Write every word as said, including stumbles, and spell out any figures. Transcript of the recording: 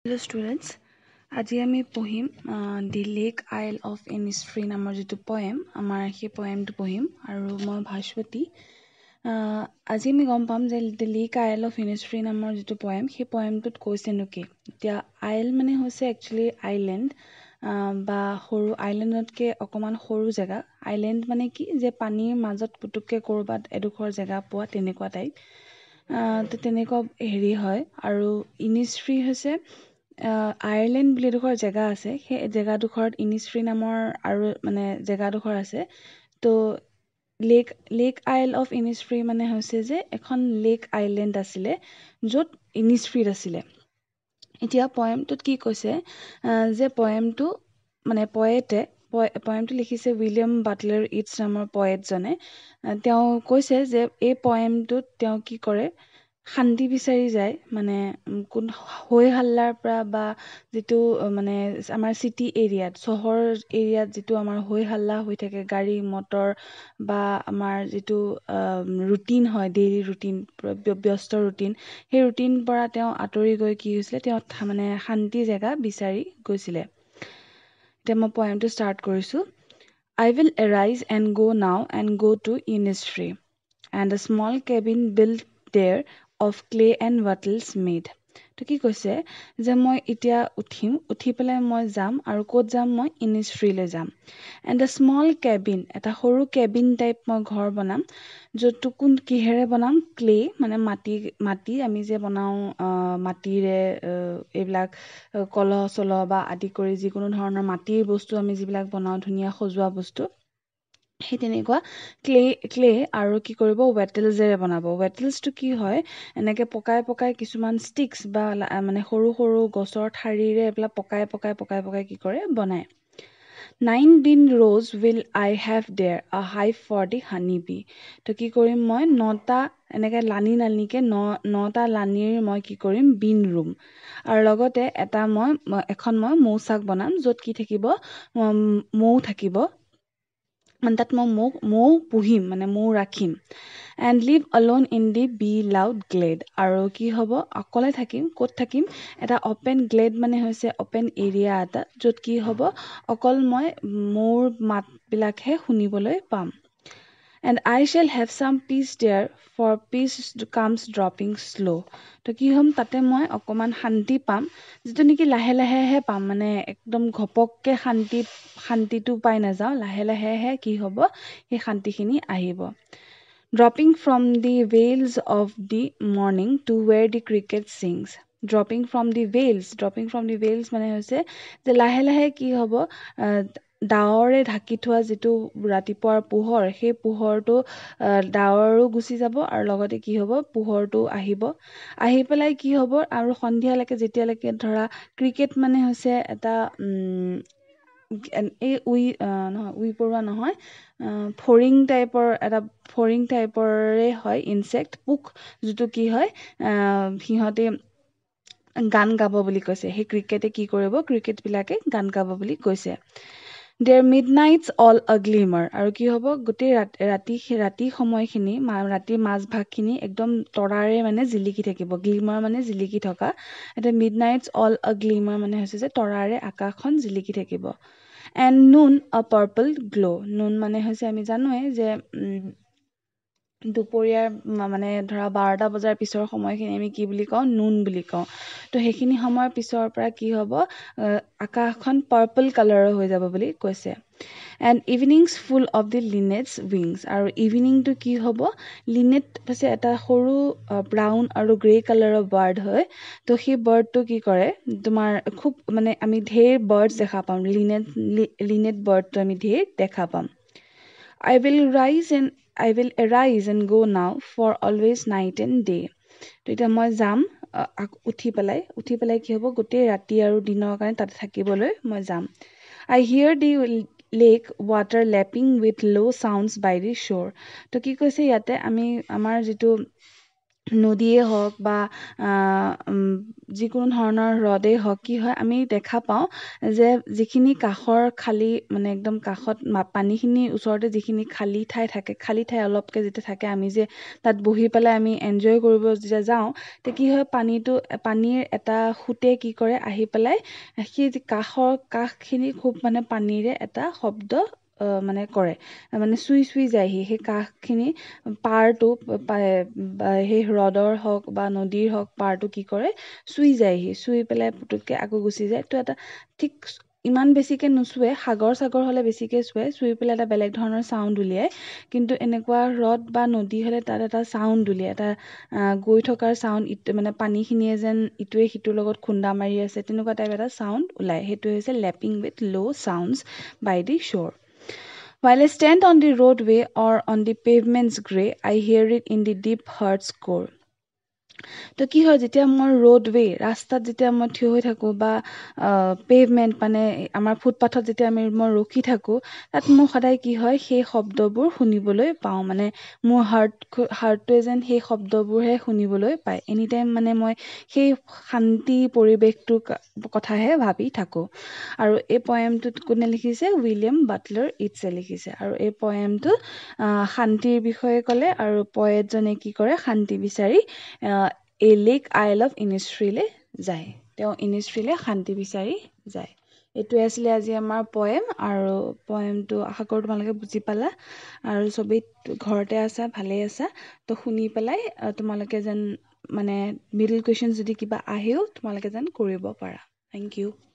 Hello students, আজি আমি পঢ়িম the lake isle of Innisfree নামৰ যেটো পয়েম আমাৰ সেই পয়েমটো পঢ়িম আৰু মই ভাস্বতী আজি আমি গম পাম যে the lake isle of Innisfree নামৰ যেটো পয়েম সেই পয়েমটোত কৈছেনো কি এতিয়া আইল মানে হৈছে একচুয়ালি আইল্যান্ড বা সৰু আইল্যান্ডতকে অকমান সৰু জায়গা আইল্যান্ড মানে কি যে পানীৰ মাজত পুতুককে কৰবাত এডোখৰ জায়গা পোৱা তেনেকুৱা টাইপ তো তেনেকুৱা হেৰি হয় আৰু ইনিছফ্ৰী হৈছে আয়াৰলেণ্ড বুলি এডোখৰ জেগা আছে সেই জেগাডোখৰত ইনিছফ্ৰী নামৰ আৰু মানে জেগাডোখৰ আছে তো lake lake isle of Innisfree মানে হৈছে যে এখন লেক আইল্যান্ড আছিলে য'ত ইনিছফ্ৰী আছিলে এতিয়া পয়েমটোত কি কৈছে যে পয়েমটো মানে পয়েটে পয়েমটো লিখিছে উইলিয়াম বাটলাৰ ইটছ নামৰ পয়েটজনে তেওঁ কৈছে যে এই পয়েমটোত তেওঁ কি কৰে শান্তি বিচাৰি যায় মানে কোন হৈ হাল্লাৰ পৰা বা যেটো মানে আমাৰ সিটি এৰিয়াত চহৰ এৰিয়াত যেটো আমাৰ হৈ হাল্লা হৈ থাকে গাড়ী মটৰ বা আমাৰ যেটো ৰুটিন হয় ডেইলি ৰুটিন ব্যস্ত ৰুটিন সেই ৰুটিন পৰা তেওঁ আতৰি গৈ কি হৈছিলে তেওঁ মানে শান্তি জায়গা বিচাৰি গৈছিলে এতিয়া মই পয়েমটো ষ্টাৰ্ট কৰিছো I will arise and go now and go to Innisfree and a small cabin built there of clay and wattles made. তো কি কৈছে যে মই এতিয়া উঠিম উঠি পেলাই মই যাম আৰু ক'ত যাম মই ইনিছফ্ৰীলৈ যাম এণ্ড আ স্মল কেবিন এটা সৰু কেবিন টাইপ মই ঘৰ বনাম য'ত কোন কিহেৰে বনাম ক্লে মানে মাটি মাটি আমি যে বনাওঁ মাটিৰে এইবিলাক কলহ চলহ বা আদি কৰি যিকোনো ধৰণৰ মাটিৰ বস্তু আমি যিবিলাক বনাওঁ ধুনীয়া সজোৱা বস্তু সেই তেনেকুৱা ক্লে ক্লে আৰু কি কৰিব ৱেটেলছৰে বনাব ৱেটেলছটো কি হয় এনেকে পকাই পকাই কিছুমান ষ্টিক্স বা মানে সৰু সৰু গছৰ ঠাৰিৰে এইবিলাক পকাই পকাই পকাই পকাই কি কৰে বনায় Nine bean rows will I have there, a hive for the honey bee. তো কি কৰিম মই নটা এনেকে লানি লানিকে ন নটা লানিৰ মই কি কৰিম বিন ৰুম আৰু লগতে এটা মই এখন মই মৌচাক বনাম য'ত কি থাকিব মৌ থাকিব মানে তাত মই মৌ মৌ পুহিম মানে মৌ ৰাখিম and live alone in the bee loud glade আৰু কি হ'ব অকলে থাকিম ক'ত থাকিম এটা ওপেন গ্লেড মানে হৈছে ওপেন এৰিয়া এটা য'ত কি হ'ব অকল মই মৌৰ মাতবিলাকহে শুনিবলৈ পাম and I shall have some peace there for peace comes dropping slow তো কি হ'ম তাতে মই অকমান শান্তি পাম যেটো নেকি লাহে লাহেহে পাম মানে একদম ঘপককে শান্তি শান্তিটো পাই নাযাওঁ লাহে লাহেহে কি হ'ব এই শান্তিখিনি আহিব dropping from the veils of the morning to where the cricket sings dropping from the veils dropping from the veils মানে হৈছে যে লাহে লাহে কি হ'ব ডাৱৰে ঢাকি থোৱা যেটো ৰাতিপুৱাৰ পোহৰ সেই পোহৰটো ডাৱৰো গুচি যাব আৰু লগতে কি হ'ব পোহৰটো আহিব আহি পেলাই কি হ'ব আৰু সন্ধিয়ালৈকে যেতিয়ালৈকে ধৰা ক্ৰিকেট মানে হৈছে এটা এই উই নহয় উই পৰুৱা নহয় ফৰিং টাইপৰ এটা ফৰিং টাইপৰে হয় ইনসেক্ট পোক যেটো কি হয় সিহঁতে গান গাব বুলি কৈছে সেই ক্ৰিকেটে কি কৰিব ক্ৰিকেট বিলাকে গান গাব বুলি কৈছে Their midnights all a glimmer আৰু কি হ'ব গোটেই ৰাতি ৰাতি সময়খিনি ৰাতি মাজ ভাগখিনি একদম তৰাৰে মানে জিলিকি থাকিব গ্লিমাৰ মানে জিলিকি থকা এটা midnights all a glimmer মানে হৈছে যে তৰাৰে আকাশখন জিলিকি থাকিব and noon a purple glow noon মানে হৈছে আমি জানোৱে যে দুপৰীয়াৰ মানে ধৰা বাৰটা বজাৰ পিছৰ সময়খিনি আমি কি বুলি কওঁ নুন বুলি কওঁ তো সেইখিনি সময়ৰ পিছৰ পৰা কি হ'ব আকাশখন পাৰ্পল কালাৰৰ হৈ যাব বুলি কৈছে and evenings full of the linnets wings আৰু ইভিনিংটো কি হ'ব লিনেট হৈছে এটা সৰু ব্ৰাউন আৰু গ্ৰে কালাৰৰ বাৰ্ড হয় তো সেই বাৰ্ডটো কি কৰে তোমাৰ খুব মানে আমি ঢেৰ বাৰ্ডছ দেখা পাম লিনেট লিনেট বাৰ্ডটো আমি ঢেৰ দেখা পাম I will rise and I will arise and go now for always night and day তো এতিয়া মই যাম উঠি পেলাই উঠি পেলাই কি হ'ব গোটেই ৰাতি আৰু দিনৰ কাৰণে তাতে থাকিবলৈ মই যাম I hear the lake water lapping with low sounds by the shore তো কি কৈছে ইয়াতে আমি আমাৰ যেটো নদীয়ে হওক বা যিকোনো ধৰণৰ হ্ৰদেই হওক কি হয় আমি দেখা পাওঁ যে যিখিনি কাষৰ খালী মানে একদম কাষত পানীখিনি ওচৰতে যিখিনি খালী ঠাই থাকে খালী ঠাই অলপকৈ যেতিয়া থাকে আমি যে তাত বহি পেলাই আমি এনজয় কৰিব যেতিয়া যাওঁ তেতিয়া কি হয় পানীটো পানীৰ এটা সোঁতে কি কৰে আহি পেলাই সেই কাষৰ কাষখিনি খুব মানে পানীৰে এটা শব্দ মানে কৰে মানে চুই চুই যায়হি সেই কাষখিনি পাৰটো সেই হ্ৰদৰ হওক বা নদীৰ হওক পাৰটো কি কৰে চুই যায়হি চুই পেলাই পুতুককৈ আকৌ গুচি যায় তো এটা ঠিক ইমান বেছিকৈ নুচুৱে সাগৰ চাগৰ হ'লে বেছিকৈ চুৱে চুই পেলাই এটা বেলেগ ধৰণৰ চাউণ্ড উলিয়ায় কিন্তু এনেকুৱা হ্ৰদ বা নদী হ'লে তাত এটা চাউণ্ড উলিয়ায় এটা গৈ থকাৰ চাউণ্ড ইটো মানে পানীখিনিয়ে যেন ইটোৱে সিটোৰ লগত খুন্দা মাৰি আছে তেনেকুৱা টাইপ এটা চাউণ্ড ওলায় সেইটো হৈছে lapping with low' sounds by the shore. While I stand on the roadway or on the pavement's grey, I hear it in the deep heart's core. তো কি হয় যেতিয়া মই ৰোডৱে ৰাস্তাত যেতিয়া মই থিয় হৈ থাকোঁ বা পেভমেণ্ট মানে আমাৰ ফুটপাথত যেতিয়া আমি মই ৰখি থাকোঁ তাত মোৰ সদায় কি হয় সেই শব্দবোৰ শুনিবলৈ পাওঁ মানে মোৰ হাৰ্ট হাৰ্টটোৱে যেন সেই শব্দবোৰহে শুনিবলৈ পায় এনি টাইম মানে মই সেই শান্তি পৰিৱেশটোৰ কথাহে ভাবি থাকোঁ আৰু এই পয়েমটোত কোনে লিখিছে উইলিয়াম বাটলাৰ ইটছে লিখিছে আৰু এই পয়েমটো শান্তিৰ বিষয়ে ক'লে আৰু পয়েটজনে কি কৰে শান্তি বিচাৰি এই লেক আইল অফ ইনিছফ্ৰীলৈ যায় তেওঁ ইনিছফ্ৰীলৈ শান্তি বিচাৰি যায় এইটোৱে আছিলে আজি আমাৰ পয়েম আৰু পয়েমটো আশা কৰোঁ তোমালোকে বুজি পালা আৰু চবেই ঘৰতে আছা ভালেই আছা তো শুনি পেলাই তোমালোকে যেন মানে মিডল কুৱেশ্যন যদি কিবা আহেও তোমালোকে যেন কৰিব পাৰা থেংক ইউ